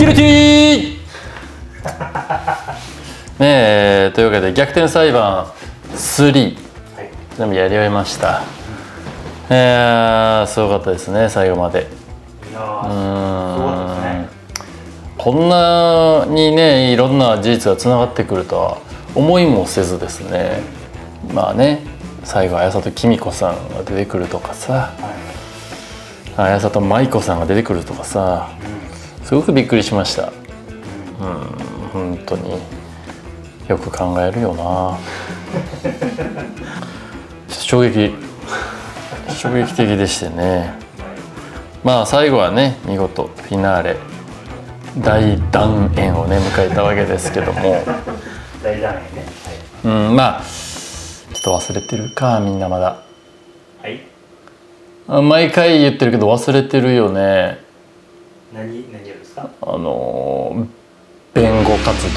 ギルティーねえ、というわけで逆転裁判3、全部やり終えました。すごかったですね、最後まで。こんなにね、いろんな事実がつながってくるとは思いもせずですね。まあね、最後綾里紀美子さんが出てくるとかさ、綾里舞子さんが出てくるとかさ、すごくびっくりしました。本当によく考えるよな。衝撃的でしてね。まあ最後はね、見事フィナーレ大団円をね迎えたわけですけども大団円ね、 まあちょっと忘れてるか、みんなまだ。 はい。 毎回言ってるけど忘れてるよね。 何をですか？ 弁護活動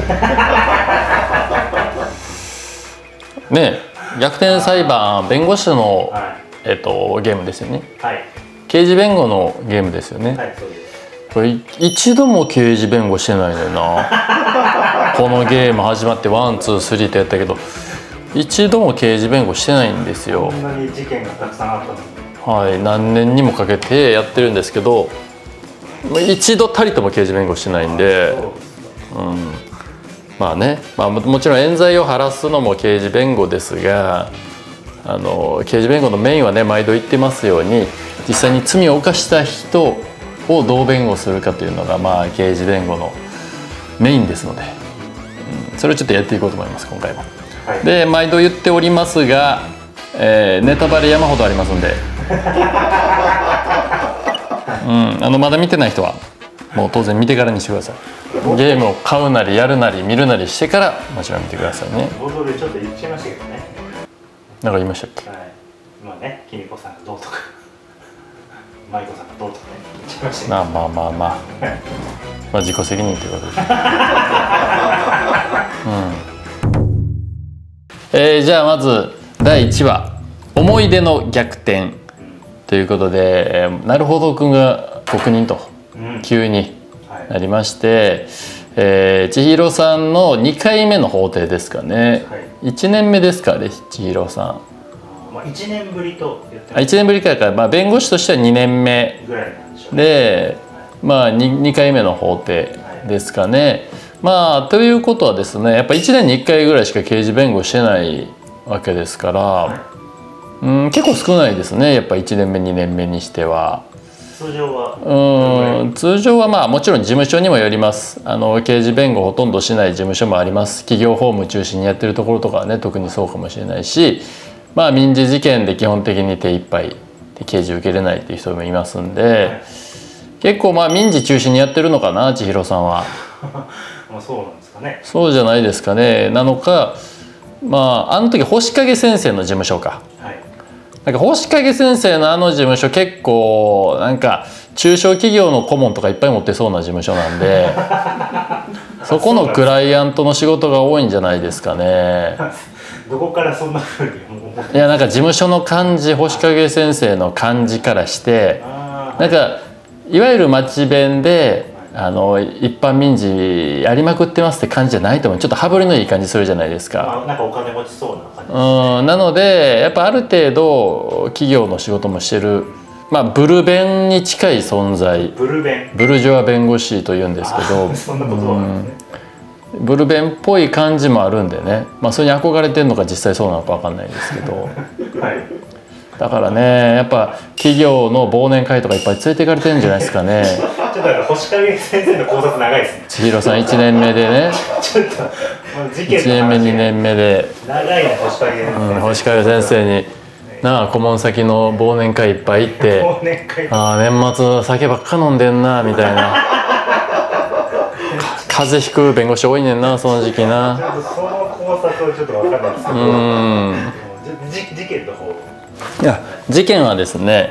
ね、逆転裁判、弁護士の、ゲームですよね。 はい。 刑事弁護のゲームですよね。 はい、そうです。 これ一度も刑事弁護してないのよな。このゲーム始まって1、2、3ってやったけど、一度も刑事弁護してないんですよ。 こんなに事件がたくさんあったのに。 はい、何年にもかけてやってるんですけど、一度たりとも刑事弁護してないんで、まあね、もちろん冤罪を晴らすのも刑事弁護ですが、刑事弁護のメインはね、毎度言ってますように、実際に罪を犯した人をどう弁護するかというのが、まあ刑事弁護のメインですので、それをちょっとやっていこうと思います、今回も。はい、で、毎度言っておりますが、ネタバレ山ほどありますんでまだ見てない人はもう当然見てからにしてください。ゲームを買うなりやるなり見るなりしてからもちろん見てくださいね。 冒頭でちょっと言っちゃいましたけどね。 なんか言いましたっけ？ はい。まあね、紀美子さんがどうとか舞子さんがどうとかね言っちゃいましたけど。 まあ自己責任ということでじゃあまず第1話思い出の逆転ということで、なるほどくんが国人と急になりまして、千尋さんの2回目の法廷ですかね、1年目ですかね、千尋さん。 1年ぶりと言ってます。 1年ぶりから、弁護士としては2年目で、2回目の法廷ですかね。ということはですね、やっぱ1年に1回ぐらいしか刑事弁護してないわけですから、結構少ないですね、やっぱ1年目2年目にしては。 通常はもちろん事務所にもよります。刑事弁護ほとんどしない事務所もあります。企業法務中心にやってるところとかはね、特にそうかもしれないし、民事事件で基本的に手一杯で刑事受けれないっていう人もいますんで、結構民事中心にやってるのかな、千尋さんは。 そうなんですかね。 そうじゃないですかね。なのか、あの時星影先生の事務所か。なんか星影先生の事務所結構なんか中小企業の顧問とかいっぱい持ってそうな事務所なんでそこのクライアントの仕事が多いんじゃないですかね。 どこからそんな風に思って？ いや、なんか事務所の感じ、星影先生の感じからして、なんかいわゆる町弁で一般民事やりまくってますって感じじゃないと思う。ちょっと羽振りのいい感じするじゃないですか。 なんかお金持ちそうな感じですね。 なのでやっぱある程度企業の仕事もしてる、ブル弁に近い存在、ブルジョア弁護士というんですけど、 そんなことはないですね。 ブル弁っぽい感じもあるんでね、それに憧れてるのか実際そうなのか分かんないですけど、だからね、やっぱ企業の忘年会とかいっぱい連れていかれてるんじゃないですかね。 ちょっと星影先生の考察長いですね。 千尋さん1年目でねちょっと 1年目2年目で長いね、星影先生。 星影先生に顧問先の忘年会いっぱい行って「年末酒ばっか飲んでんな」みたいな「風邪ひく弁護士多いねんなその時期な」。 その考察はちょっと分かんないですけど、事件の方。 いや、事件はですね、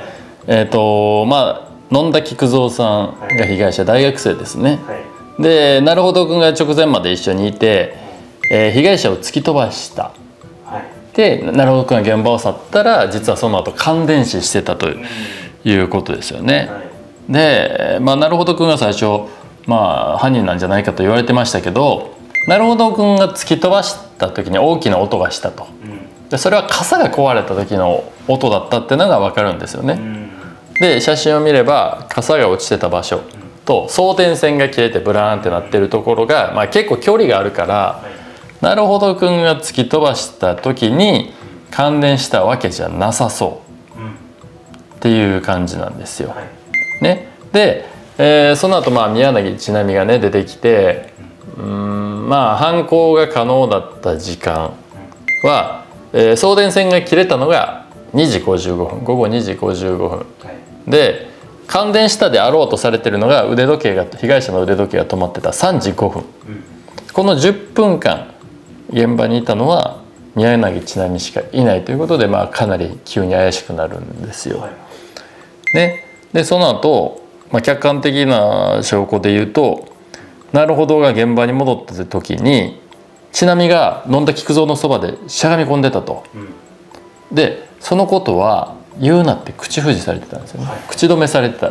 野田菊蔵さんが被害者、大学生ですね。で、なるほどくんが直前まで一緒にいて、被害者を突き飛ばした。で、なるほどくんが現場を去ったら、実はその後感電死してたということですよね。で、なるほどくんが最初まあ犯人なんじゃないかと言われてましたけど、なるほどくんが突き飛ばした時に大きな音がしたと。でそれは傘が壊れた時の音だったっていうのが分かるんですよね。で写真を見れば傘が落ちてた場所と送電線が切れてブラーンってなってるところが、まあ、結構距離があるから、なるほどくんが突き飛ばした時に感電したわけじゃなさそうっていう感じなんですよ。ね、で、その後まあ宮崎千波がね出てきて、まあ犯行が可能だった時間は、送電線が切れたのが2時55分午後2時55分で、感電したであろうとされてるのが腕時計が被害者の腕時計が止まってた3時5分、この10分間現場にいたのは宮崎千波しかいないということで、まあ、かなり急に怪しくなるんですよ。でその後、まあ、客観的な証拠で言うと、なるほどが現場に戻った時に千波が飲んだ菊蔵のそばでしゃがみ込んでたと。でそのことは言うなって口封じされてたんですよね、口止めされてた、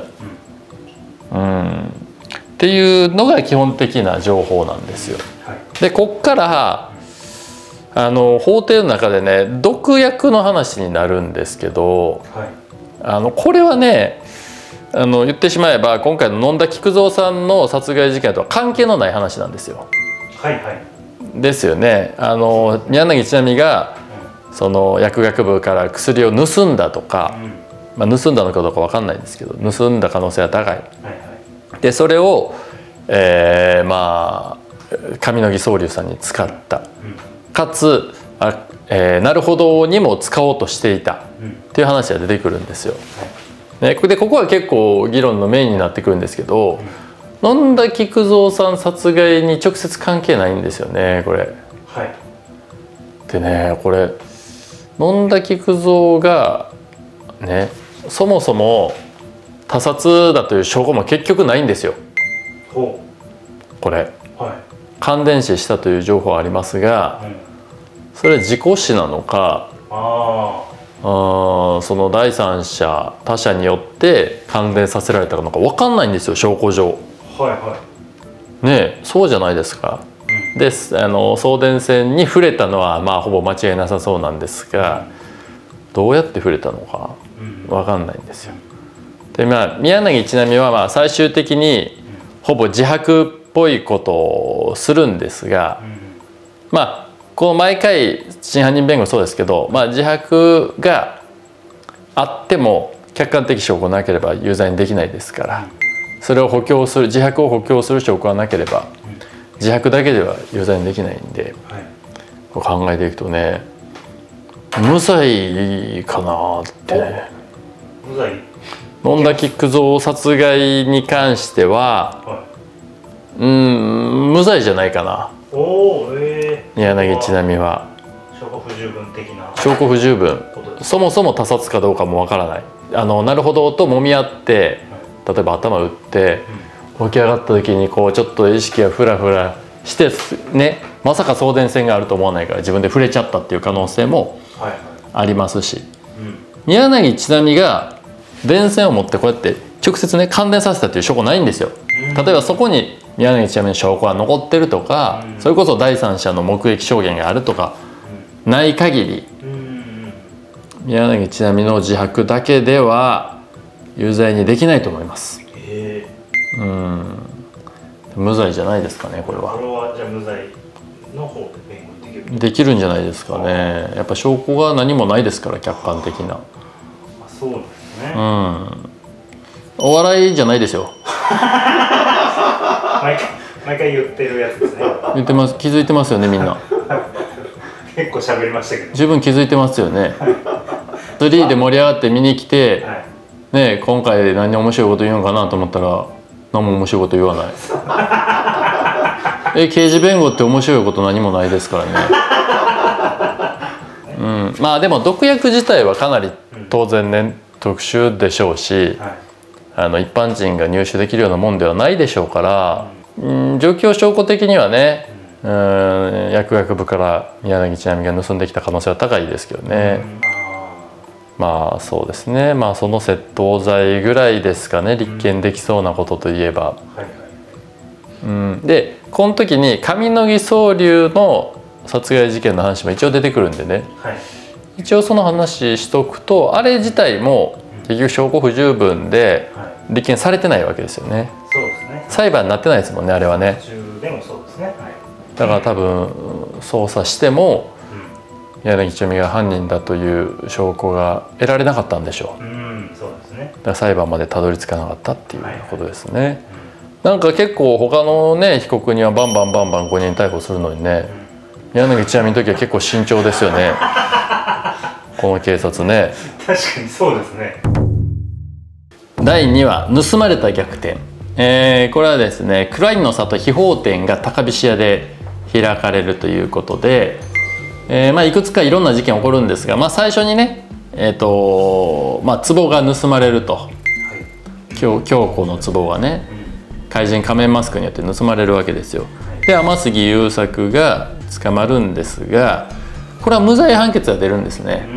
っていうのが基本的な情報なんですよ。でこっから法廷の中でね毒薬の話になるんですけど、これはね言ってしまえば今回の飲んだ菊蔵さんの殺害事件とは関係のない話なんですよ。ですよね。宮崎千波がその薬学部から薬を盗んだとか、まあ、盗んだのかどうか分かんないんですけど盗んだ可能性は高い。でそれを、まあ上野木宗龍さんに使った、かつなるほどにも使おうとしていたっていう話が出てくるんですよ。でここは結構議論のメインになってくるんですけど、飲んだ菊蔵さん殺害に直接関係ないんですよねこれ。でねこれ飲んだ菊蔵がねそもそも他殺だという証拠も結局ないんですよ。これ、感電死したという情報はありますが、それは事故死なのかその第三者他者によって感電させられたのか分かんないんですよ証拠上。ねそうじゃないですか。で送電線に触れたのはまあほぼ間違いなさそうなんですが、どうやって触れたのか分かんないんですよ。でまあ宮崎千波はまあ最終的にほぼ自白っぽいことをするんですが、まあこう毎回真犯人弁護そうですけど、まあ、自白があっても客観的証拠なければ有罪にできないですから、それを補強する自白を補強する証拠がなければ自白だけでは有罪にできないんで、こう考えていくとね無罪かなってね。飲んだ菊蔵殺害に関しては、無罪じゃないかな。宮崎千波は証拠不十分的な。 証拠不十分、そもそも他殺かどうかもわからない。なるほどと揉み合って例えば頭打って起き上がった時にこうちょっと意識がフラフラしてね、まさか送電線があると思わないから自分で触れちゃったっていう可能性もありますし、宮崎千波が電線を持ってこうやって直接ね感電させたっていう証拠ないんですよ。例えばそこに宮崎千波の証拠が残ってるとか、それこそ第三者の目撃証言があるとかない限り、宮崎千波の自白だけでは有罪にできないと思います。無罪じゃないですかねこれは。 これはじゃあ無罪の方で弁護できる。 できるんじゃないですかね。やっぱ証拠が何もないですから客観的な。 そうですね。 お笑いじゃないですよ。 毎回言ってるやつですね。 言ってます。気づいてますよねみんな。 結構喋りましたけど。 十分気づいてますよね。3で盛り上がって見に来て、ね今回何面白いこと言うのかなと思ったら何も面白いこと言わない。刑事弁護って面白いこと何もないですからね。まあでも毒薬自体はかなり当然ね特殊でしょうし、一般人が入手できるようなもんではないでしょうから、状況証拠的にはね、薬学部から宮崎千波が盗んできた可能性は高いですけどね。まあそうですね、まあその窃盗罪ぐらいですかね、立件できそうなことといえば。 うん、でこの時に上野木宗隆の殺害事件の話も一応出てくるんでね、 はい、 一応その話しとくと、あれ自体も結局証拠不十分で立件されてないわけですよね。 そうですね。 裁判になってないですもんね、あれはね。 途中でもそうですね。はい、 だから多分捜査しても柳千代美が犯人だという証拠が得られなかったんでしょう。 そうですね。 だから裁判までたどり着かなかったっていうことですね。なんか結構他のね被告人はバンバン5人逮捕するのにね、柳千代美の時は結構慎重ですよねこの警察ね。 確かにそうですね。 第2話盗まれた逆転。これはですね、クラインの里秘宝店が高飛車で開かれるということで、いくつかいろんな事件起こるんですが、最初にね壺が盗まれると、はい、京子の壺がね、怪人仮面マスクによって盗まれるわけですよ。で天杉優作が捕まるんですが、これは無罪判決が出るんですね。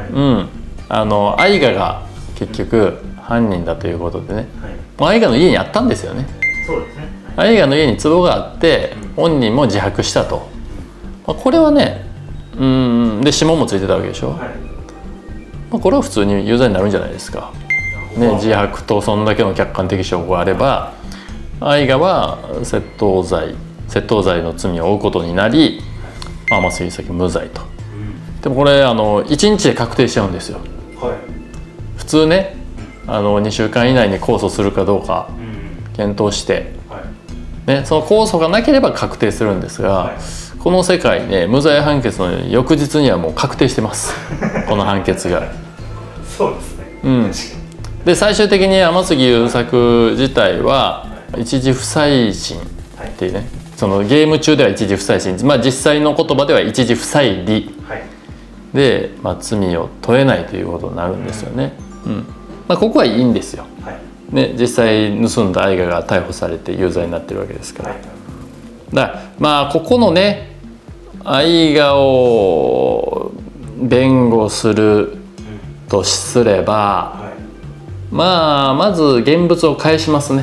愛賀が結局犯人だということでね、愛賀の家にあったんですよね。 そうですね。 愛賀の家に壺があって、本人も自白したと。これはね、で指紋もついてたわけでしょ。これは普通に有罪になるんじゃないですか。ね、自白とそんだけの客観的証拠があれば、愛賀は窃盗罪の罪を負うことになり、天杉優作無罪と。でもこれ1日で確定しちゃうんですよ。普通ね、2週間以内に控訴するかどうか検討して、ね、その控訴がなければ確定するんですが、この世界ね、無罪判決の翌日にはもう確定してますこの判決が。 そうですね。 で最終的に天杉優作自体は一時不再審っていうね、そのゲーム中では一時不再審、実際の言葉では一時不再理で、罪を問えないということになるんですよね。ここはいいんですよ。ね、実際盗んだ愛賀が逮捕されて有罪になってるわけですから。だからここのね、愛賀を弁護するとすれば、まず現物を返しますね。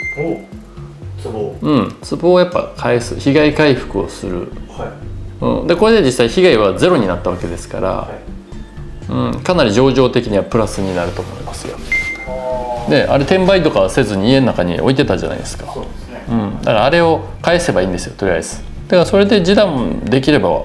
壺をやっぱ返す、被害回復をする。でこれで実際被害はゼロになったわけですから、かなり情状的にはプラスになると思いますよ。であれ転売とかはせずに家の中に置いてたじゃないですか。だからあれを返せばいいんですよ、とりあえず。だからそれで示談できれば、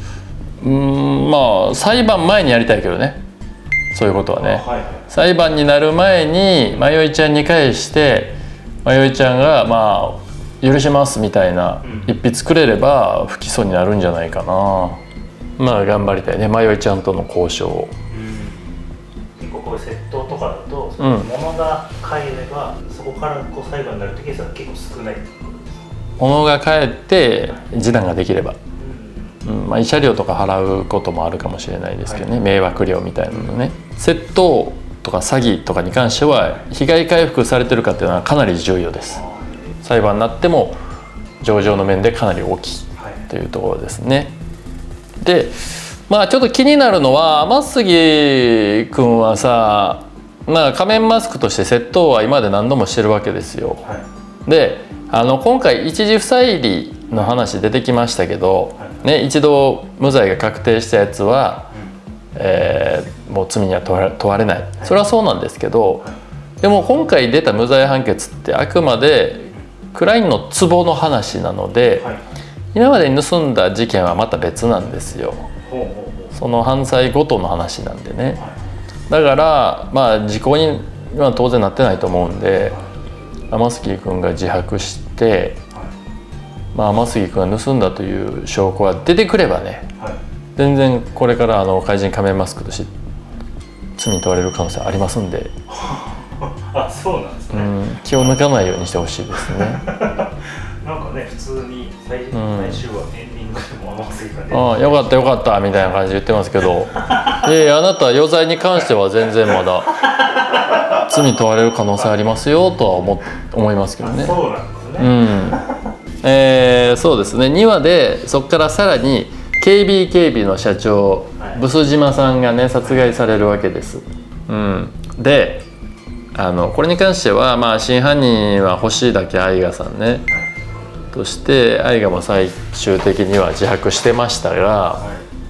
裁判前にやりたいけどね、そういうことはね。裁判になる前に弥生ちゃんに返して、弥生ちゃんが許しますみたいな一筆くれれば不起訴になるんじゃないかな。頑張りたいね、弥生ちゃんとの交渉を。 結構こういう窃盗とかだと、物が返ればそこから裁判になるケースは結構少ないってことですか。 物が返って示談ができれば、慰謝料とか払うこともあるかもしれないですけどね、迷惑料みたいなのね。窃盗とか詐欺とかに関しては被害回復されてるかっていうのはかなり重要です。裁判になっても情状の面でかなり大きいというところですね。でちょっと気になるのは、天杉君はさ、仮面マスクとして窃盗は今まで何度もしてるわけですよ。で今回一時不再理の話出てきましたけど、一度無罪が確定したやつは、もう罪には問われない、それはそうなんですけど、でも今回出た無罪判決ってあくまでクラインの壺の話なので、今までに盗んだ事件はまた別なんですよ。その犯罪ごとの話なんでね。だから時効には当然なってないと思うんで、天杉君が自白して、天杉君が盗んだという証拠が出てくればね、全然これから怪人仮面マスクとして罪に問われる可能性ありますんでそうなんですね。 気を抜かないようにしてほしいですね。 なんかね、普通に最終話エンディングでも天杉君ね、 よかったよかったみたいな感じで言ってますけどあなた余罪に関しては全然まだ罪に問われる可能性ありますよとは思いますけどね。 そうなんですね。 そうですね。2話でそこからさらに KB の社長、ブス島さんがね殺害されるわけです。でこれに関しては真犯人は星だけ愛賀さんね。 として愛が最終的には自白してましたが、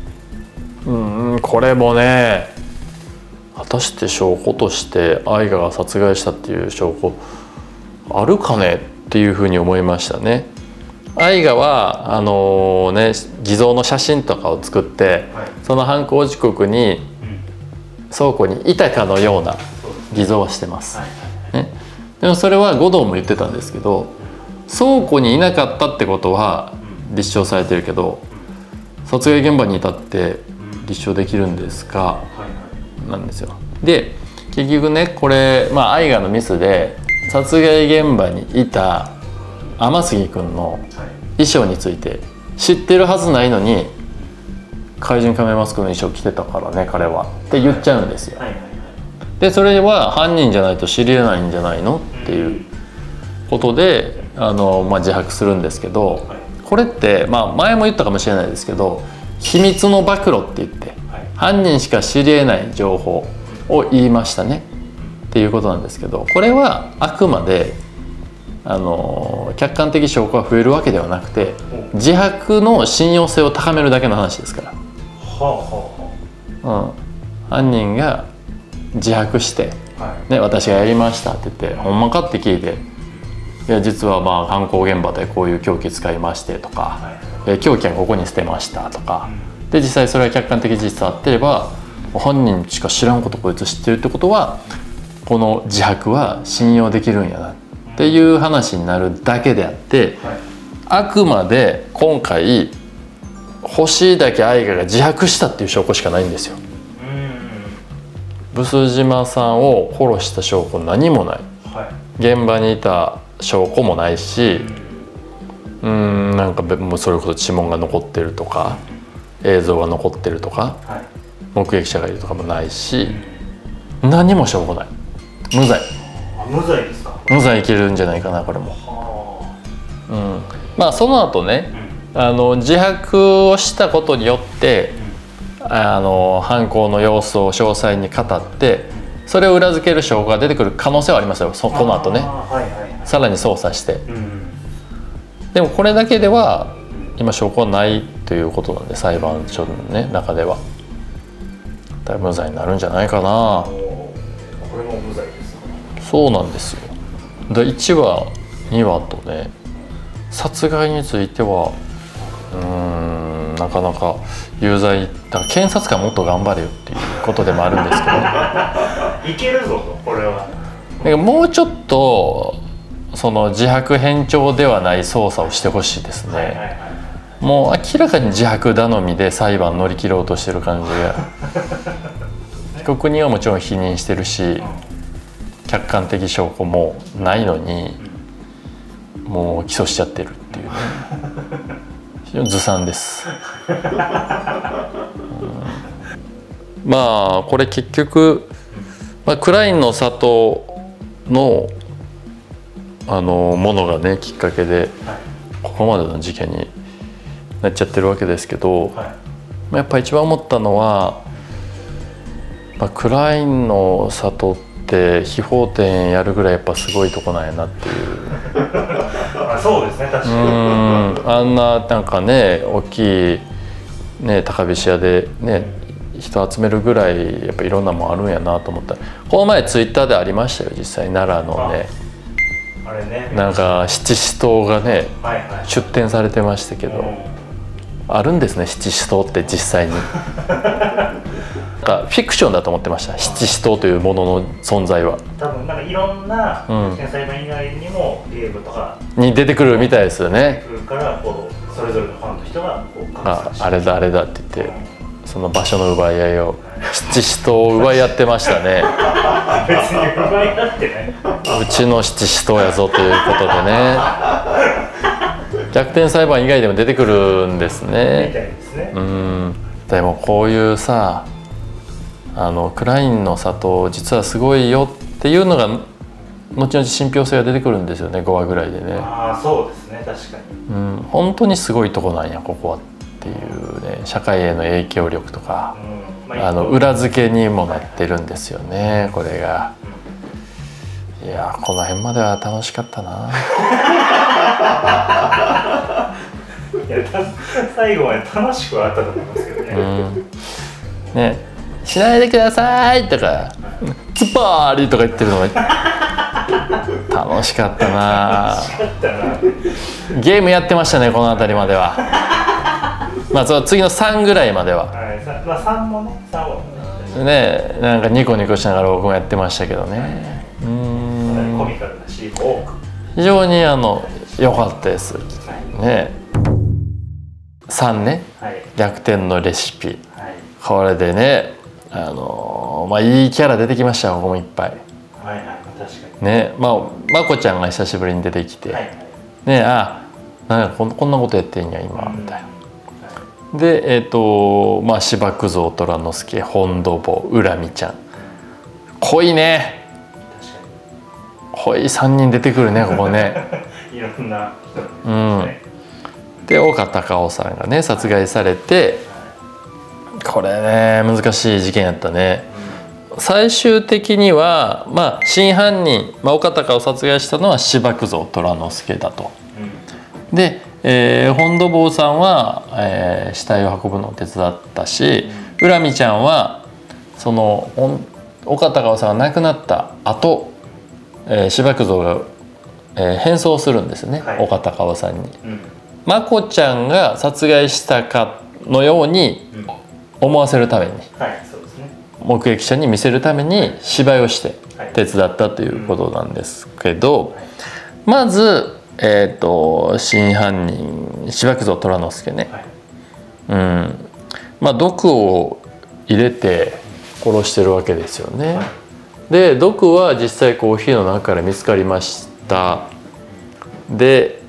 これもね果たして証拠として愛が殺害したっていう証拠あるかねっていうふうに思いましたね。愛がは偽造の写真とかを作って、その犯行時刻に倉庫にいたかのような偽造はしてます、ね、でもそれは護道も言ってたんですけど、倉庫にいなかったってことは立証されてるけど、殺害現場にいたって立証できるんですか、なんですよ。で結局ねこれ愛がのミスで殺害現場にいた天杉君の衣装について知ってるはずないのに「怪人仮面マスクの衣装着てたからね彼は」って言っちゃうんですよ。でそれは犯人じゃないと知りえないんじゃないのっていうことで自白するんですけど、これって前も言ったかもしれないですけど秘密の暴露って言って犯人しか知りえない情報を言いましたねっていうことなんですけど、これはあくまで客観的証拠が増えるわけではなくて自白の信用性を高めるだけの話ですから、犯人が自白して「私がやりました」って言って「ほんまか?」って聞いて「いや実は犯行現場でこういう凶器使いまして」とか「凶器はここに捨てました」とかで実際それは客観的事実あってれば犯人しか知らんことこいつ知ってるってことはこの自白は信用できるんやなっていう話になるだけであって、あくまで今回星岳愛が自白したっていう証拠しかないんですよ。毒島さんを殺した証拠何もない、現場にいた証拠もないし、なんかもうそれこそ指紋が残ってるとか映像が残ってるとか、目撃者がいるとかもないし、何も証拠ない。無罪。 無罪ですか。 無罪いけるんじゃないかなこれも。その後ね、自白をしたことによって犯行の様子を詳細に語ってそれを裏付ける証拠が出てくる可能性はありますよ。この後ね、さらに捜査して、でもこれだけでは今証拠はないということなんで裁判所の中では無罪になるんじゃないかな。 これも無罪ですか。 そうなんですよ。で1話2話とね殺害についてはなかなか有罪だから検察官もっと頑張れよっていうことでもあるんですけど、 いけるぞとこれは。 もうちょっとその自白偏重ではない捜査をしてほしいですね。もう明らかに自白頼みで裁判乗り切ろうとしてる感じが被告人はもちろん否認してるし客観的証拠もないのにもう起訴しちゃってるっていうね非常にずさんです、これ結局、クラインの里のものがねきっかけでここまでの事件になっちゃってるわけですけど、やっぱ一番思ったのは、クラインの里って秘宝店やるぐらいやっぱすごいとこなんやなっていうそうですね確かにあんななんかね大きいね高飛車でね人集めるぐらいやっぱいろんなもんあるんやなと思ったら、この前ツイッターでありましたよ実際奈良のねなんか七支刀がね出展されてましたけど、あるんですね七支刀って実際になんかフィクションだと思ってました、七支刀というものの存在は。 多分なんかいろんな裁判以外にもゲームとかに出てくるみたいですよね。 からそれぞれのファンの人があれだあれだって言ってその場所の奪い合いを七支刀を奪い合ってましたね別に奪い合ってないうちの七支刀やぞということでね逆転裁判以外でも出てくるんですね。 みたいですね。 でもこういうさクラインの里実はすごいよっていうのが後々信憑性が出てくるんですよね5話ぐらいでね。 そうですね確かに。 本当にすごいとこなんやここはっていうね社会への影響力とか、裏付けにもなってるんですよねこれが。いやこの辺までは楽しかったないや最後まで楽しくはあったと思いますけどね。 ね、しないでくださいとか、ツッパーリとか言ってるのが楽しかったな。ゲームやってましたね、この辺りまでは。まあその次の3ぐらいまでは。 まあ3もね、3もね、なんかニコニコしながら僕もやってましたけどね。 コミカルなシーンも多く。 非常に良かったです。ね。3ね、逆転のレシピ。これでね、まあいいキャラ出てきましたよ、ここもいっぱい。 はいはい、確かに。ね、 まこちゃんが久しぶりに出てきて、ね、なんかこんなことやってんや今みたいな。でまあ芝生蔵虎之助、本土坊、恨みちゃん、濃いね。濃い3人出てくるね、ここね。 いろんな人で岡隆夫さんがね殺害されて、これね難しい事件やったね。最終的にはまあ真犯人、岡隆を殺害したのは芝生蔵虎之助だと。で、本土坊さんは、死体を運ぶのを手伝ったし、恨みちゃんはその岡隆さんが亡くなった後、芝生蔵が、変装するんですね、岡隆さんに。まこちゃんが殺害したかのように思わせるために、目撃者に見せるために芝居をして手伝ったということなんですけど、まず真犯人芝生蔵虎之助ね、まあ毒を入れて殺してるわけですよね。で毒は実際コーヒーの中から見つかりました。で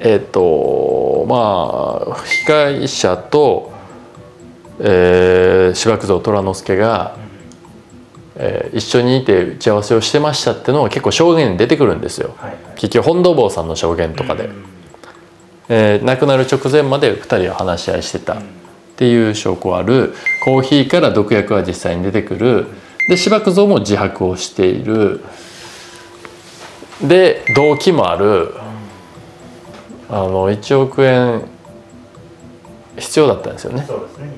まあ被害者と、芝生蔵虎之助が、一緒にいて打ち合わせをしてましたっていうのが結構証言に出てくるんですよ。結局本土坊さんの証言とかで、亡くなる直前まで2人は話し合いしてたっていう証拠ある。コーヒーから毒薬は実際に出てくる。で芝生蔵も自白をしている。で動機もある。1億円必要だったんですよね。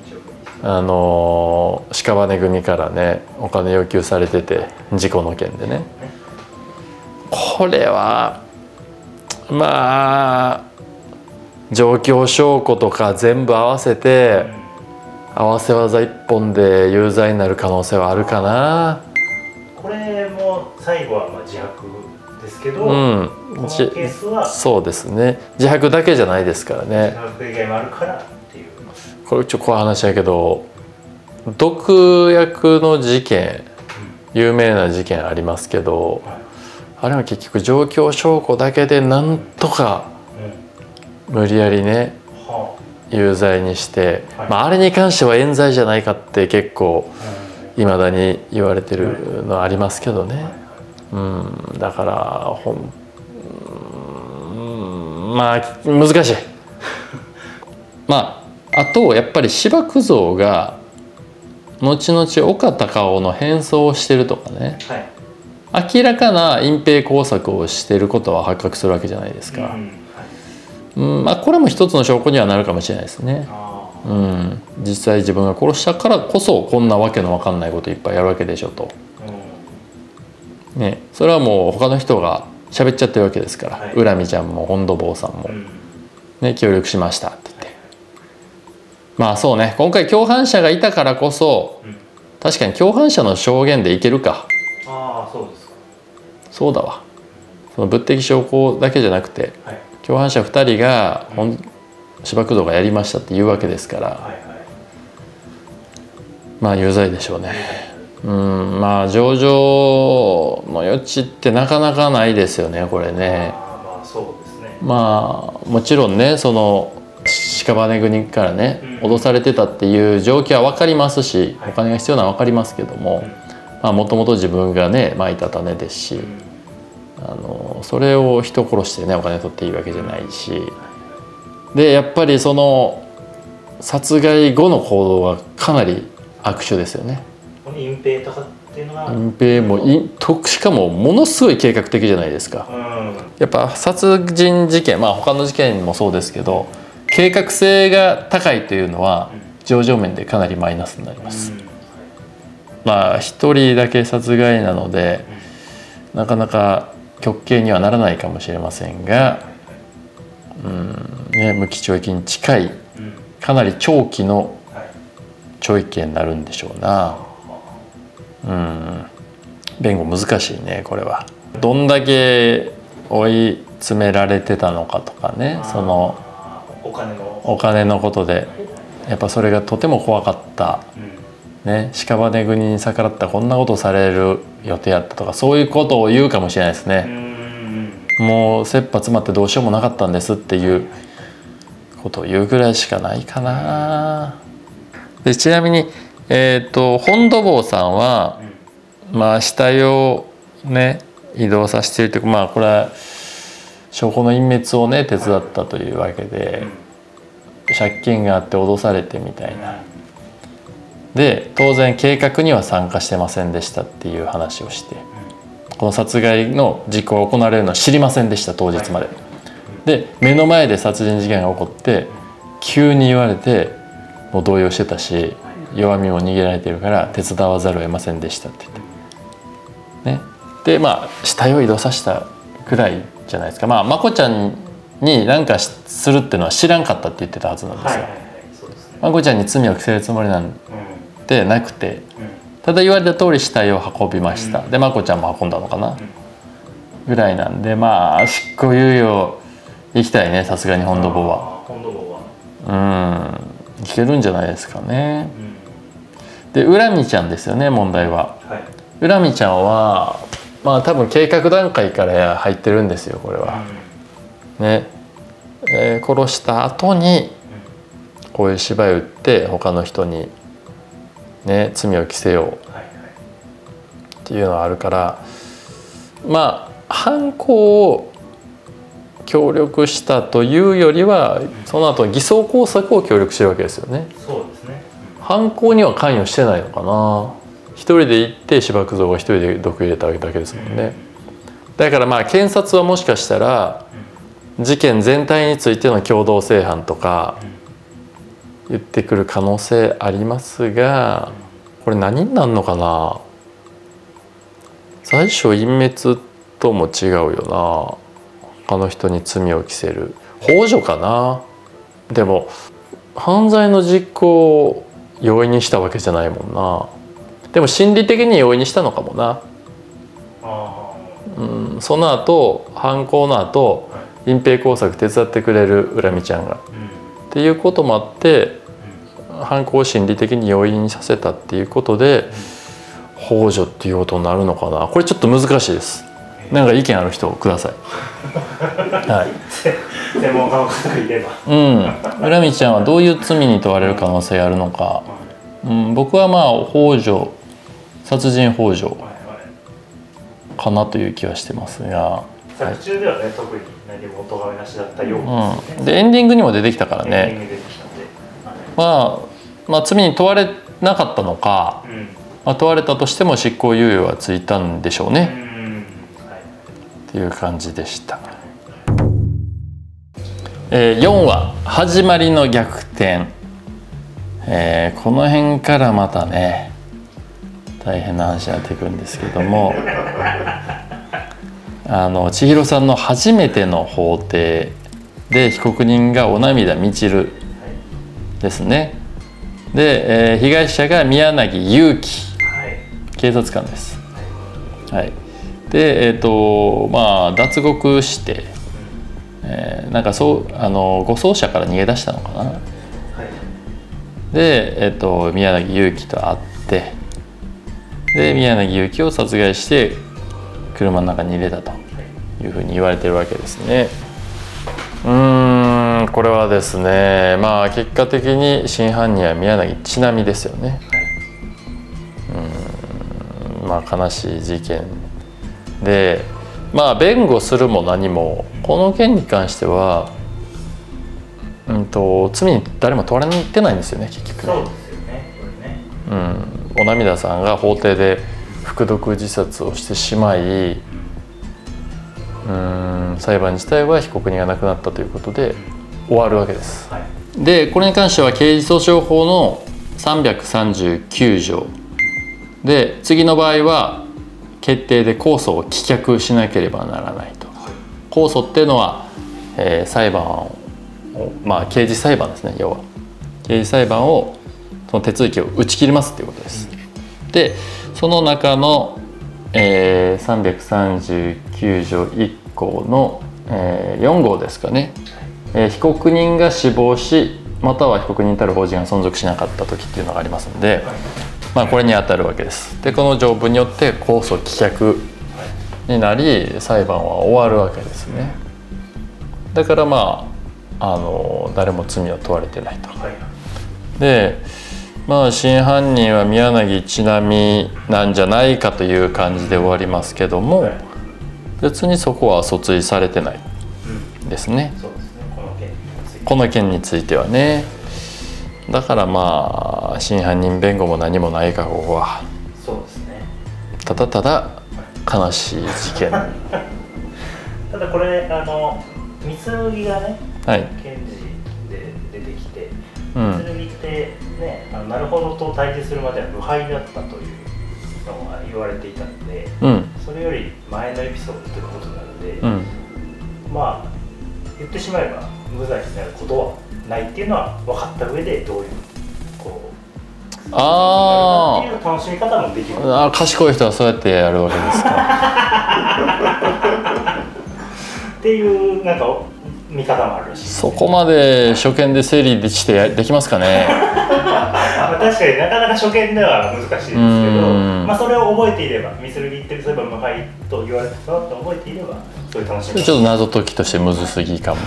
屍組からねお金要求されてて、事故の件でね。これはまあ状況証拠とか全部合わせて合わせ技一本で有罪になる可能性はあるかな。 これも最後は自白ですけど、このケースはそうですね、自白だけじゃないですからね。 自白以外もあるからっていう。 これ怖い話やけど、毒薬の事件、有名な事件ありますけど、あれは結局状況証拠だけでなんとか無理やりね有罪にして、あれに関しては冤罪じゃないかって結構いまだに言われてるのはありますけどね。だからまあ難しい。あとやっぱり芝生蔵が後々岡隆夫の変装をしてるとかね、明らかな隠蔽工作をしてることは発覚するわけじゃないですか。これも一つの証拠にはなるかもしれないですね。実際自分が殺したからこそこんなわけのわかんないこといっぱいやるわけでしょと。ね、それはもう他の人が喋っちゃってるわけですから、恨みちゃんも本土坊さんも、ね、協力しましたって言って。そうね、今回共犯者がいたからこそ、確かに共犯者の証言でいけるか。 そうですか。 そうだわ。その物的証拠だけじゃなくて、共犯者2人が芝生蔵がやりましたって言うわけですから、有罪でしょうね。情状の余地ってなかなかないですよね、これね。 そうですね。 もちろんね、その屍国からね脅されてたっていう状況は分かりますし、お金が必要なのは分かりますけども、もともと自分がねまいた種ですし、それを人殺してねお金取っていいわけじゃないし、でやっぱりその殺害後の行動はかなり悪手ですよね。 隠蔽とかっていうのは隠蔽もしかもものすごい計画的じゃないですか。やっぱ殺人事件、他の事件もそうですけど計画性が高いというのは情状面でかなりマイナスになります。まあ一人だけ殺害なのでなかなか極刑にはならないかもしれませんが、無期懲役に近いかなり長期の懲役刑になるんでしょうな。弁護難しいねこれは。どんだけ追い詰められてたのかとかね、そのお金のことでやっぱそれがとても怖かった、ね、屍国に逆らったこんなことされる予定やったとかそういうことを言うかもしれないですね。もう切羽詰まってどうしようもなかったんですっていうことを言うぐらいしかないかな。でちなみに、本土坊さんは、まあ死体をね移動させているというか、まあこれは証拠の隠滅をね手伝ったというわけで、借金があって脅されてみたいな。で当然計画には参加してませんでしたっていう話をして、この殺害の実行が行われるのは知りませんでした当日まで。で目の前で殺人事件が起こって急に言われてもう動揺してたし弱みも逃げられてるから手伝わざるを得ませんでしたって言って、ね、でまあ死体を移動させたくらいじゃないですか。まあまこちゃんに何かするっていうのは知らんかったって言ってたはずなんですよ。まこちゃんに罪を着せるつもりなんてなくて、ただ言われた通り死体を運びました。でまこちゃんも運んだのかなぐらいなんで、まあ執行猶予行きたいねさすがに本土坊は。いけるんじゃないですかね。で恨みちゃんですよね問題は。恨みちゃんはまあ多分計画段階から入ってるんですよこれは。ね、殺した後にこういう芝居打って他の人にね罪を着せようっていうのはあるから、まあ犯行を協力したというよりはその後偽装工作を協力してるわけですよね。 そうですね。 犯行には関与してないのかな。一人で行って芝生像が一人で毒入れただけですもんね。だからまあ検察はもしかしたら事件全体についての共同正犯とか言ってくる可能性ありますが、これ何になるのかな。罪所隠滅とも違うよな。他の人に罪を着せる幇助かな。でも犯罪の実行を容易にしたわけじゃないもんな。でも心理的に容易にしたのかもな。その後犯行の後隠蔽工作手伝ってくれる恨みちゃんが、っていうこともあって犯行を心理的に容易にさせたっていうことで幇助っていうことになるのかな。これちょっと難しいです。なんか意見ある人ください。はい。 専門家の方がいれば。 恨みちゃんはどういう罪に問われる可能性があるのか。僕はまあ幇助、殺人幇助かなという気はしてますが。 作中ではね、特に何もお咎めなしだったようですね。 でエンディングにも出てきたからね。まあ罪に問われなかったのか、問われたとしても執行猶予はついたんでしょうね。っていう感じでした。4話始まりの逆転。この辺からまたね大変な話になっていくんですけども、千尋さんの初めての法廷で被告人が小涙みちるですね。で、被害者が宮崎祐樹、警察官です。はい。でまあ脱獄して、なんか護送車から逃げ出したのかな。で、宮崎祐樹と会って、で宮崎祐樹を殺害して車の中に入れたというふうに言われてるわけですね。これはですね、まあ結果的に真犯人は宮崎千波ですよね。まあ悲しい事件で、まあ弁護するも何もこの件に関しては、罪に誰も問われてないんですよね結局。 そうですよね。これね。 小涙さんが法廷で服毒自殺をしてしまい、裁判自体は被告人が亡くなったということで終わるわけです。 はい、 でこれに関しては刑事訴訟法の339条で、次の場合は決定で控訴を棄却しなければならないと。控訴っていうのは、裁判を刑事裁判ですね。要は刑事裁判をその手続きを打ち切りますっていうことです。でその中の、339条1項の、4号ですかね、被告人が死亡しまたは被告人たる法人が存続しなかった時っていうのがありますので、これに当たるわけです。でこの条文によって控訴棄却になり裁判は終わるわけですね。だから誰も罪を問われてないと。で真犯人は宮城千波なんじゃないかという感じで終わりますけども、別にそこは訴追されてないですね。この件についてはね。だから真犯人弁護も何もないか、ここは。 そうですね。 ただただ悲しい事件。 ただこれ三剣がね、 はい、 検事で出てきて、三剣ってね、なるほどと対峙するまでは無敗だったというのが言われていたので、それより前のエピソードということなので、言ってしまえば無罪になることはないっていうのは分かった上で、どういうっていう楽しみ方もできる。 賢い人はそうやってやるわけですか。 っていう見方もあるらしい、ね。 そこまで初見で整理してできますかね。 確かになかなか初見では難しいですけど、それを覚えていれば、三剣言ってる、そういえば無敗と言われてたと覚えていれば、そういう楽しみ方。 ちょっと謎解きとしてむずすぎかも。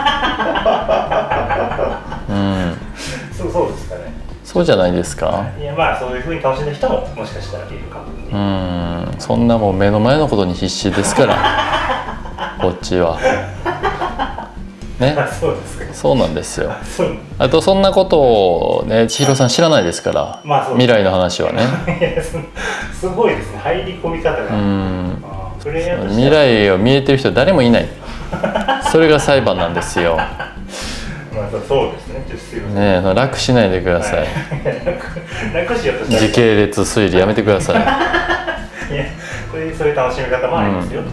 そうですかね。 そうじゃないですか。 いやそういうふうに楽しんだ人ももしかしたらいるかもね。 そんなもう目の前のことに必死ですからこっちはね。 そうですか。 そうなんですよ。あとそんなことをね、千尋さん知らないですから、未来の話はね。 すごいですね、入り込み方が。 未来を見えてる人誰もいない。それが裁判なんですよ。 そうですね。 楽しないでください。 楽しようとしたら時系列推理やめてください。 いや、そういう楽しみ方もありますよ。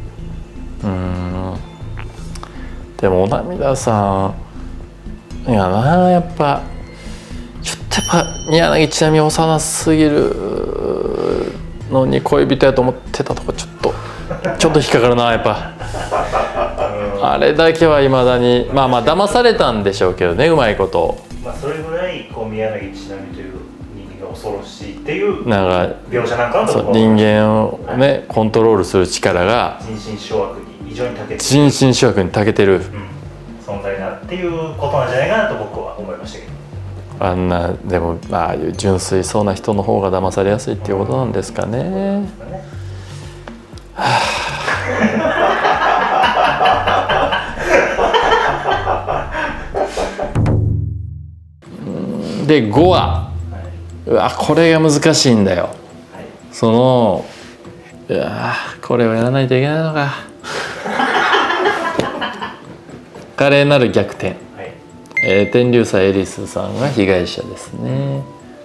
でも小田弥さんやな、やっぱ宮城千波幼すぎるのに恋人やと思ってたとこちょっと引っかかるな、やっぱ。あれだけはいまだに騙されたんでしょうけどね、うまいこと。 それぐらい宮城千波という人間が恐ろしいっていう描写なんかのところ、 人間をねコントロールする力が人心掌握に異常に長けてる、 人心掌握に長けてる、 存在だっていうことなんじゃないかなと僕は思いましたけど。 でもああいう純粋そうな人の方が騙されやすいっていうことなんですかね。で5話、これが難しいんだよ。これをやらないといけないのか。華麗なる逆転、天竜斎エリスさんが被害者ですね。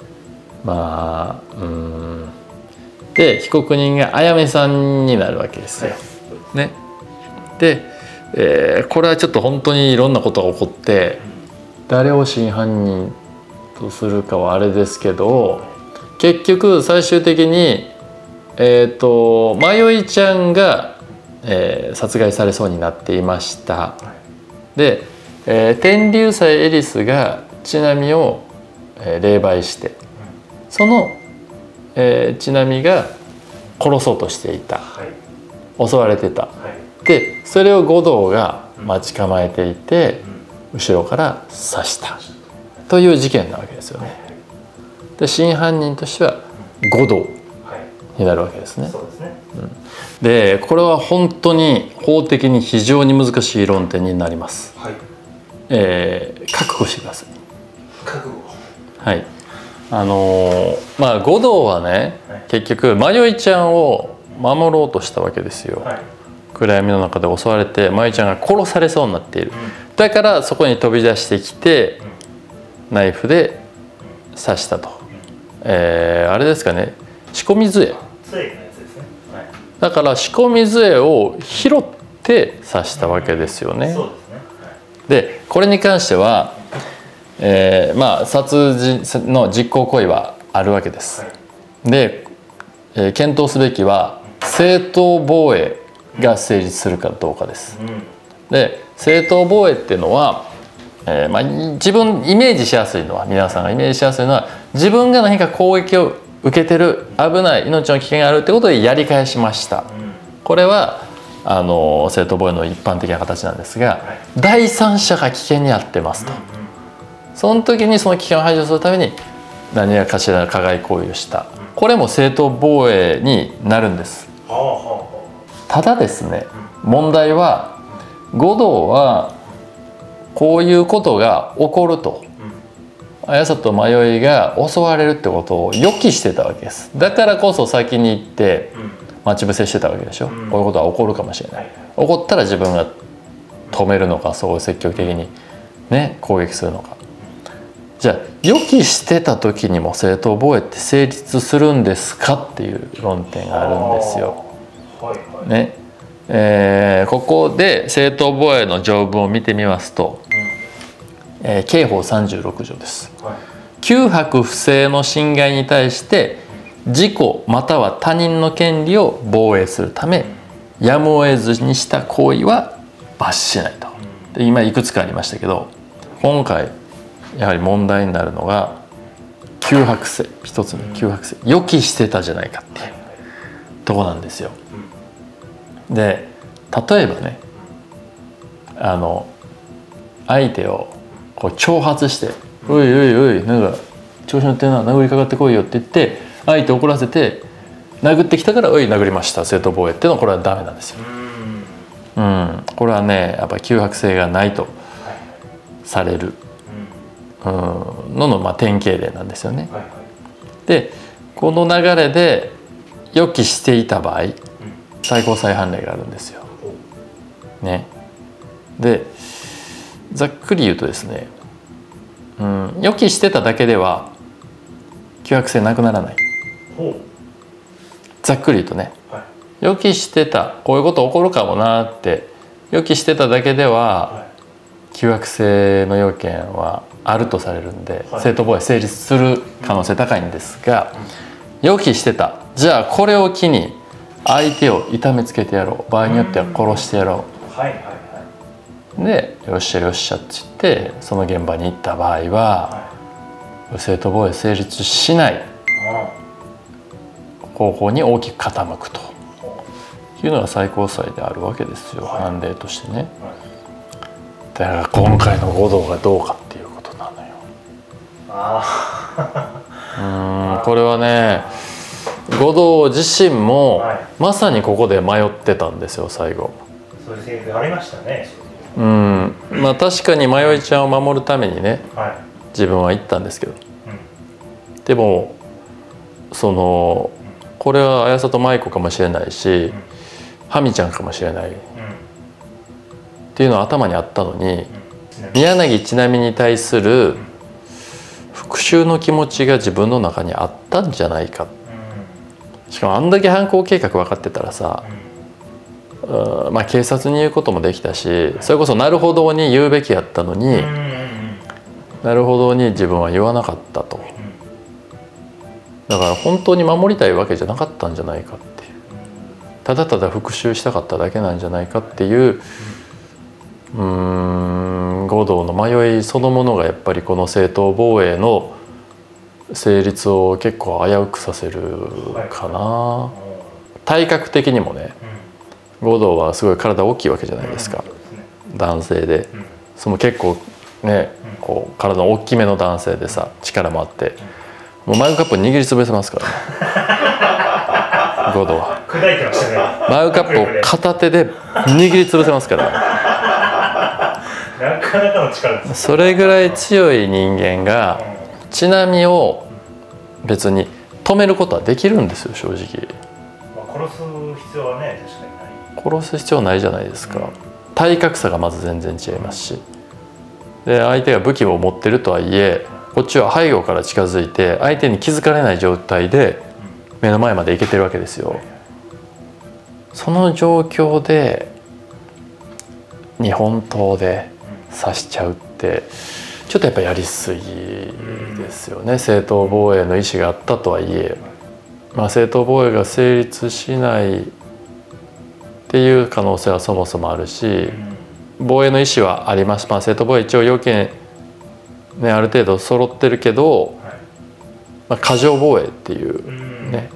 で被告人があやめさんになるわけですよ。ね、で、これはちょっと本当にいろんなことが起こって誰を真犯人とするかはあれですけど、結局最終的にまよいちゃんが、殺害されそうになっていました。で、天竜斎エリスが千波を、霊媒して、その、千波が殺そうとしていた、襲われてた、でそれを護道が待ち構えていて、後ろから刺したという事件なわけですよね。で真犯人としては護道になるわけですね。でこれは本当に法的に非常に難しい論点になります。覚悟してください。 覚悟。 はい。護道はね、結局まよいちゃんを守ろうとしたわけですよ。暗闇の中で襲われてまよいちゃんが殺されそうになっている。 だからそこに飛び出してきてナイフで刺したと、あれですかね、仕込み杖だから仕込み杖を拾って刺したわけですよね。でこれに関しては、まあ殺人の実行行為はあるわけです。で、検討すべきは正当防衛が成立するかどうかです。で正当防衛っていうのは、まあ、自分イメージしやすいのは、皆さんがイメージしやすいのは、自分が何か攻撃を受けてる、危ない、命の危険があるってことでやり返しました。これは正当防衛の一般的な形なんですが、第三者が危険に遭ってますと、その時にその危険を排除するために何らかしらの加害行為をした、これも正当防衛になるんです。ただですね、問題は護道はこういうことが起こると、綾里迷いが襲われるってことを予期してたわけです。だからこそ先に行って待ち伏せしてたわけでしょ。こういうことが起こるかもしれない、起こったら自分が止めるのか、そう積極的にね攻撃するのか。じゃあ予期してた時にも正当防衛って成立するんですかっていう論点があるんですよ。ね、ここで正当防衛の条文を見てみますと、刑法36条です。9泊不正の侵害に対して自己または他人の権利を防衛するためやむを得ずにした行為は罰しないと。で今いくつかありましたけど、今回やはり問題になるのが9泊不正、一つ目9泊不正、予期してたじゃないかっていうとこなんですよ。で例えばね、相手をこう挑発して「おいおいおい、なんか調子乗ってるな、殴りかかってこいよ」って言って相手を怒らせて殴ってきたから「おい殴りました」正当防衛っていうのはこれはダメなんですよ。これはねやっぱり9泊性がないとされるのまあ典型例なんですよね。でこの流れで予期していた場合最高裁判例があるんですよ。ね、でざっくり言うとですね、予期してただけでは9泊性なくならない。ざっくり言うとね、予期してた、こういうこと起こるかもなって予期してただけでは9泊性の要件はあるとされるんで、正当防衛成立する可能性高いんですが、予期してた、じゃあこれを機に相手を痛めつけてやろう、場合によっては殺してやろう、でよっしゃよっしゃって言ってその現場に行った場合は正当防衛成立しない方向に大きく傾くというのが最高裁であるわけですよ、判例としてね。だから今回の護道がどうかっていうことなのよ。これはね、護道自身もまさにここで迷ってたんですよ、最後。 そういうセリフありましたね。 まあ確かに迷いちゃんを守るためにね、自分は言ったんですけど、でもこれは綾里舞子かもしれないし、ハミちゃんかもしれない、っていうのは頭にあったのに、宮城ちなみに対する復讐の気持ちが自分の中にあったんじゃないか。しかもあんだけ犯行計画分かってたらさ、まあ警察に言うこともできたし、それこそなるほどに言うべきやったのに、なるほどに自分は言わなかったと。だから本当に守りたいわけじゃなかったんじゃないかっていう、ただただ復讐したかっただけなんじゃないかっていう、護道の迷いそのものがやっぱりこの正当防衛の成立を結構危うくさせるかな。体格的にもね、護道はすごい体大きいわけじゃないですか、男性で。その結構ね、こう体の大きめの男性でさ、力もあって、もうマグカップ握りつぶせますからね、護道は。マグカップを片手で握りつぶせますから。 なかなかの力です。 それぐらい強い人間が千波を別に止めることはできるんですよ、正直。 殺す必要はね、確かにない。 殺す必要ないじゃないですか。体格差がまず全然違いますし、 で相手が武器を持ってるとはいえこっちは背後から近づいて相手に気づかれない状態で目の前まで行けてるわけですよ。その状況で日本刀で刺しちゃうってちょっとやっぱやりすぎですよね。正当防衛の意思があったとはいえ、正当防衛が成立しないっていう可能性はそもそもあるし、防衛の意思はあります。正当防衛一応要件ねある程度揃ってるけど、過剰防衛っていうね、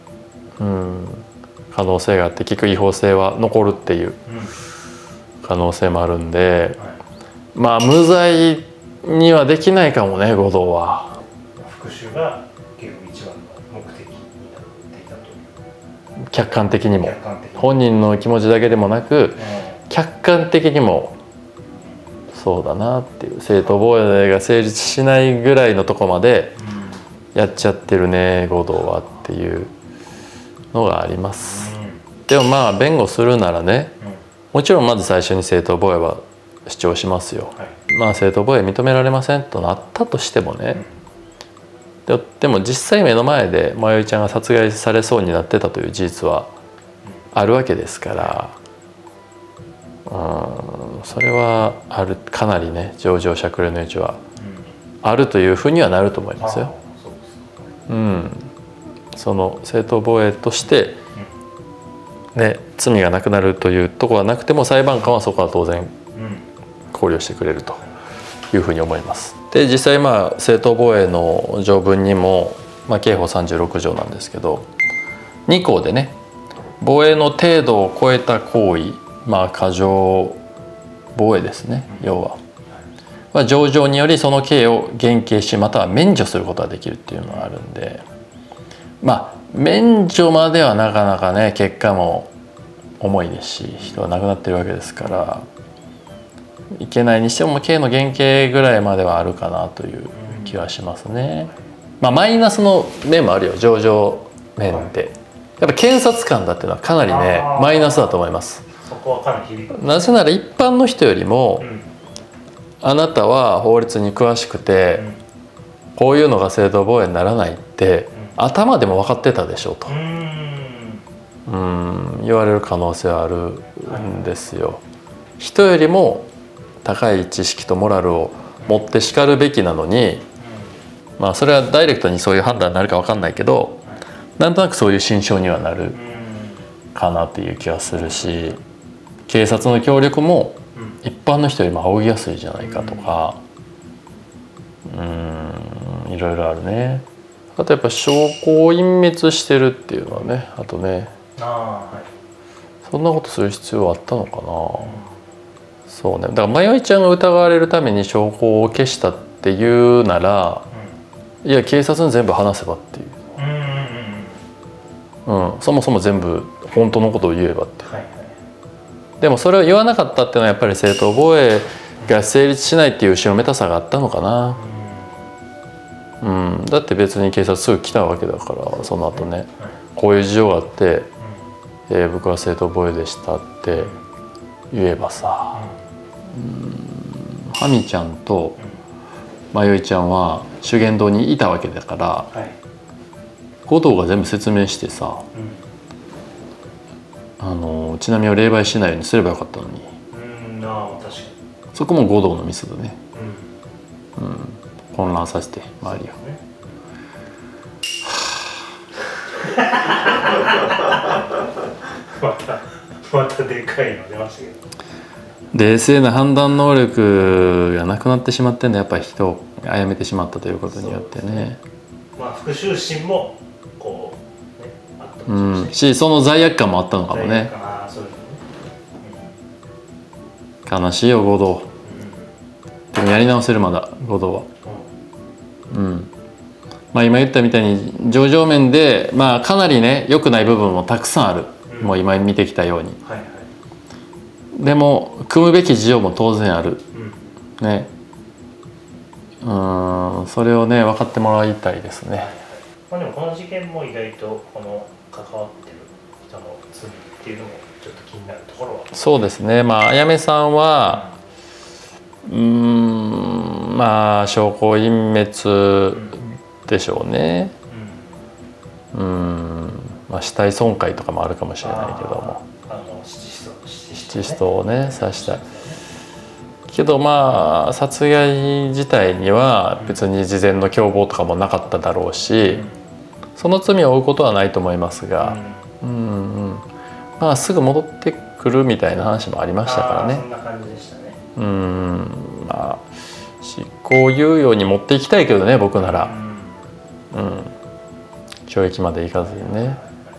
可能性があって結局違法性は残るっていう可能性もあるんで、無罪にはできないかもね、護道は。 復讐が結局一番の目的になっていたという。 客観的にも本人の気持ちだけでもなく、客観的にもそうだなっていう、正当防衛が成立しないぐらいのとこまでやっちゃってるね護道はっていうのがあります。でも弁護するならね、もちろんまず最初に正当防衛は主張しますよ。正当防衛認められませんとなったとしてもね、でも実際目の前でまよいちゃんが殺害されそうになってたという事実はあるわけですから、それはかなりね情状酌量の余地はあるというふうにはなると思いますよ。その正当防衛としてね罪がなくなるというところはなくても裁判官はそこは当然考慮してくれるというふうに思います。で実際正当防衛の条文にも、刑法36条なんですけど2項でね、防衛の程度を超えた行為、過剰防衛ですね、要は情状によりその刑を減刑しまたは免除することができるっていうのがあるんで、免除まではなかなかね結果も重いですし人が亡くなってるわけですからいけないにしても刑の減刑ぐらいまではあるかなという気はしますね。マイナスの面もあるよ、情状面で。やっぱ検察官だっていうのはかなりねマイナスだと思います。 そこはかなり響く。 なぜなら一般の人よりも、あなたは法律に詳しくて、こういうのが正当防衛にならないって、頭でも分かってたでしょうと言われる可能性はあるんですよ。人よりも高い知識とモラルを持ってしかるべきなのに、それはダイレクトにそういう判断になるか分かんないけどなんとなくそういう心象にはなるかなっていう気がするし、警察の協力も一般の人よりも仰ぎやすいじゃないかとか、いろいろあるね。あとやっぱ証拠を隠滅してるっていうのはね、あとね、そんなことする必要はあったのかな。そうね、だからまよいちゃんが疑われるために証拠を消したっていうなら、いや警察に全部話せばっていう、そもそも全部本当のことを言えばって、でもそれを言わなかったっていうのはやっぱり正当防衛が成立しないっていう後ろめたさがあったのかな。だって別に警察すぐ来たわけだから、その後ねこういう事情があって、僕は正当防衛でしたって言えばさ、ハミちゃんとまよいちゃんは修験道にいたわけだから、護道が全部説明してさ、ちなみを霊媒しないようにすればよかったのに、そこも護道のミスだね。混乱させて周りを。 またでかいの出ましたけど、 冷静な判断能力がなくなってしまってんだ、やっぱり人を殺めてしまったということによってね。 復讐心もこうねあったかもしれないし、その罪悪感もあったのかもね。悲しいよ護道。でもやり直せる、まだ護道は。今言ったみたいに情状面でかなりね良くない部分もたくさんある、もう今見てきたように、でも組むべき事情も当然ある、ね、それをね分かってもらいたいですね。 でもこの事件も意外とこの関わってる人の罪っていうのもちょっと気になるところは。 そうですね。あやめさんはまあ証拠隠滅でしょうね。まあ、死体損壊とかもあるかもしれないけども、七使徒をね刺したけど、まあ殺害自体には別に事前の共謀とかもなかっただろうし、その罪を負うことはないと思いますが、まあすぐ戻ってくるみたいな話もありましたからね。 そんな感じでしたね。 まあ執行猶予に持っていきたいけどね、僕なら。懲役までいかずにね。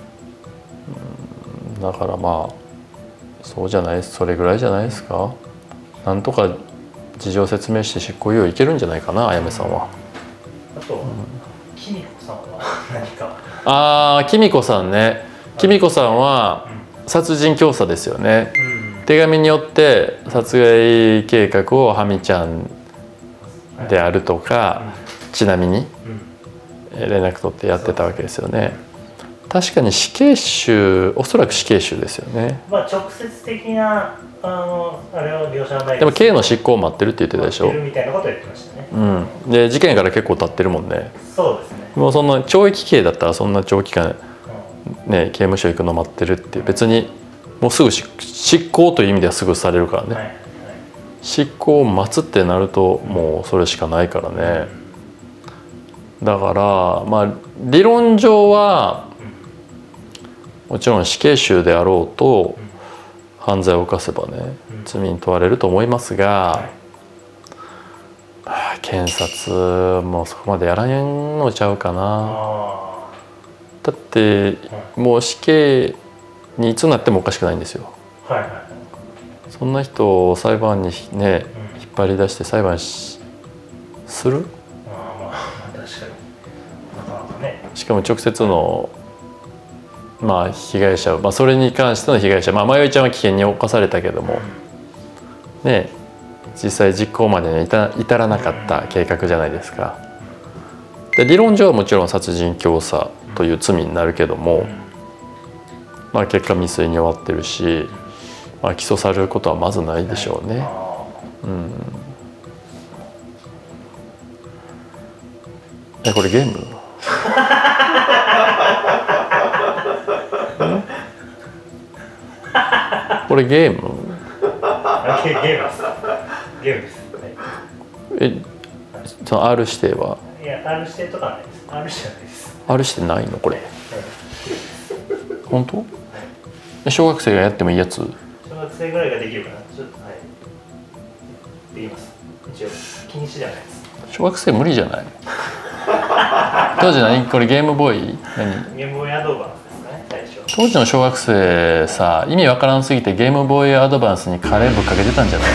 だからまあそうじゃないです、それぐらいじゃないですか。なんとか事情説明して執行猶予いけるんじゃないかな、あやめさんは。 あと、きみこさんは何か。 きみこさんね。きみこさんは殺人教唆ですよね。手紙によって殺害計画をハミちゃんであるとか、ちなみに連絡取ってやってたわけですよね。確かに死刑囚、おそらく死刑囚ですよね。 まあ直接的なあれは描写はないですけど、 でも刑の執行を待ってるって言ってたでしょ。 みたいなことを言ってましたね。 で事件から結構経ってるもんね。 そうですね。 もうそんな懲役刑だったらそんな長期間ね刑務所行くの待ってるって別にもうすぐ執行という意味ではすぐされるからね。執行を待つってなるともうそれしかないからね。だからまあ理論上はもちろん死刑囚であろうと犯罪を犯せばね罪に問われると思いますが、検察もそこまでやらんのちゃうかな。だってもう死刑にいつなってもおかしくないんですよ。そんな人を裁判にね引っ張り出して裁判する？しかも直接のまあ被害者、まあ、それに関しての被害者、まあ、まよいちゃんは危険に侵されたけどもね、実際実行までに至らなかった計画じゃないですか。で理論上はもちろん殺人教唆という罪になるけども、まあ、結果未遂に終わってるし、まあ、起訴されることはまずないでしょうね。これゲームこれゲーム？ ゲームです。 その R 指定は？ いや R 指定とかないです。R 指定ないです。 R 指定ないのこれ？本当？小学生がやってもいいやつ？ 小学生ぐらいができるかな。ちょっとできます。一応禁止じゃないです。 小学生無理じゃない？当時何これゲームボーイ？何？ ゲームボーイアドバンスですかね、最初。 当時の小学生さ、意味わからんすぎてゲームボーイアドバンスにカレーぶっかけてたんじゃない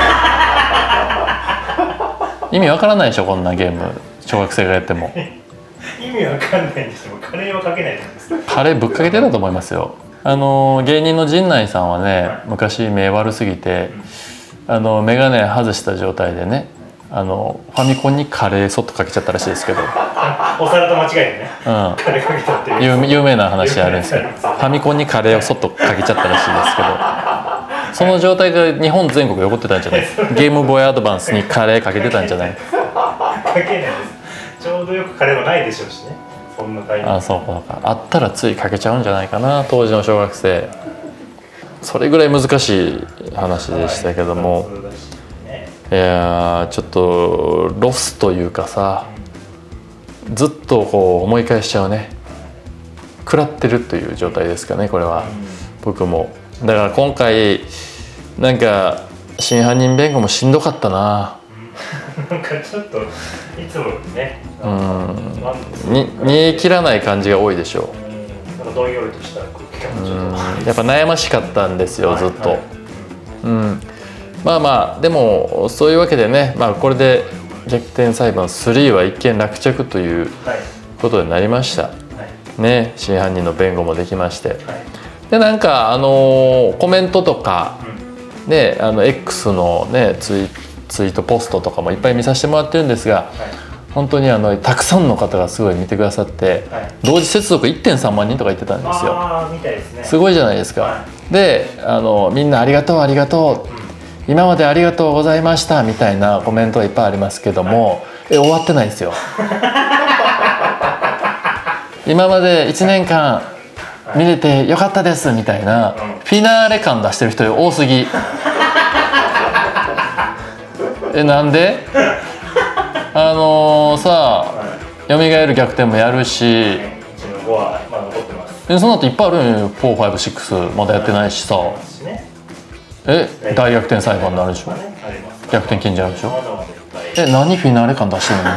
？意味わからないでしょこんなゲーム、小学生がやっても。 意味わかんないんですよ。カレーはかけないと思います。 カレーぶっかけてたと思いますよ。芸人の陣内さんはね、昔目悪すぎて眼鏡外した状態でね、ファミコンにカレーそっとかけちゃったらしいですけど、 お皿と間違えてね、カレーかけたっていう有名な話あるんですけど、ファミコンにカレーをそっとかけちゃったらしいですけど、その状態が日本全国で起こってたんじゃない？ゲームボーイアドバンスにカレーかけてたんじゃない？ かけないです。ちょうどよくカレーはないでしょうしね。そんなタイミング。 そうか。あったらついかけちゃうんじゃないかな、当時の小学生。それぐらい難しい話でしたけども、いやちょっとロスというかさ、ずっとこう思い返しちゃうね。食らってるという状態ですかね、これは。僕もだから今回なんか真犯人弁護もしんどかったな。 なんかちょっといつもね、 煮え切らない感じが多いでしょう。 なんかどんよりとした空気感もちょっとやっぱ悩ましかったんですよ、ずっと。まあまあでもそういうわけでね、まあ、これで逆転裁判3は一件落着ということになりました、ね、真犯人の弁護もできまして、でなんかコメントとか、ね、X の、ね、ツイートポストとかもいっぱい見させてもらってるんですが、本当にたくさんの方がすごい見てくださって、同時接続 1.3 万人とか言ってたんですよ。すごいじゃないですか。でみんなありがとうありがとう、 今までありがとうございましたみたいなコメントはいっぱいありますけども、終わってないですよ。今まで1年間見れてよかったですみたいなフィナーレ感出してる人多すぎ。なんでさあよみがえる逆転もやるし、その後いっぱいあるよね。4、5、6まだやってないしさ、大逆転裁判になるでしょ。逆転賢者あるでしょ。何フィナーレ感出してんの。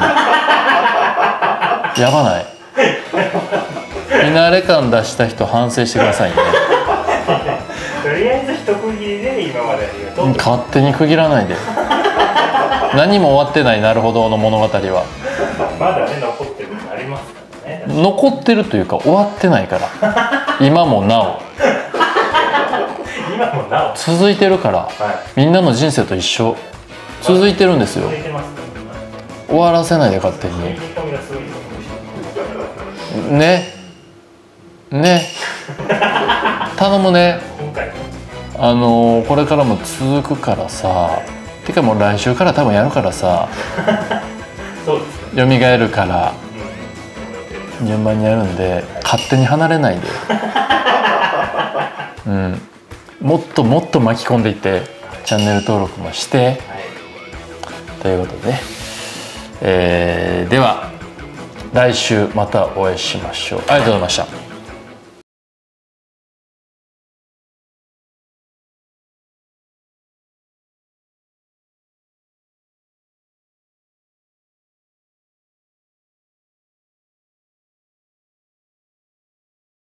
やばない。フィナーレ感出した人反省してくださいね。 とりあえず一区切りで今までありがとう。 勝手に区切らないで。何も終わってない。なるほどの物語はまだね残ってるのありますからね。 残ってるというか終わってないから。今もなお続いてるから、みんなの人生と一緒続いてるんですよ。終わらせないで勝手にね。頼むね。これからも続くからさ。てかもう来週から多分やるからさ。よみがえるから順番にやるんで勝手に離れないで。もっともっと巻き込んでいってチャンネル登録もして、ということでね、では来週またお会いしましょう。ありがとうございました。